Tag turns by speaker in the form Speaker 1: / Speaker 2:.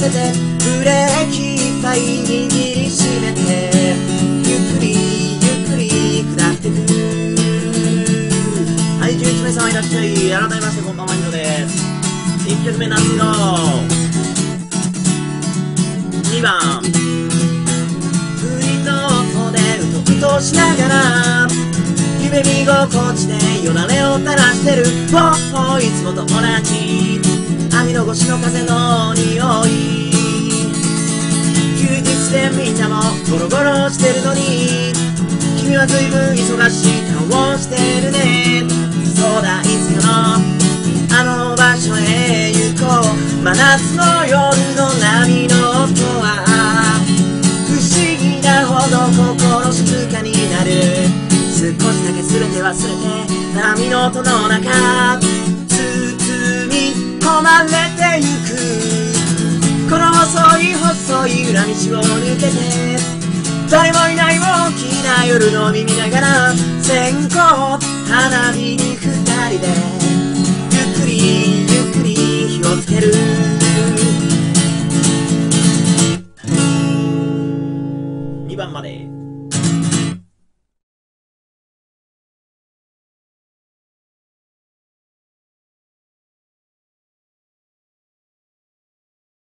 Speaker 1: せてブレーキいっぱい握りしめてゆっくりゆっくり下ってく。はい、11名様いらっしゃい。改めましてこんばんは、ヒロです。1曲目なんですよ。2番不倫の音でうとうとしながら夢見心地でよだれを垂らしてる。おいつもと同じ網の越しの風の匂い。休日でみんなもゴロゴロしてるのに君は随分忙しい顔をしてるね。そうだ、いつかのあの場所へ行こう。真夏の夜の波の音は不思議なほど心静かになる。少しだけ全て忘れて波の音の中包み込まれてゆく。この細い細い裏道を抜けて誰もいない大きな夜の海見ながら線香花火に二人でゆっくりゆっくり火をつける。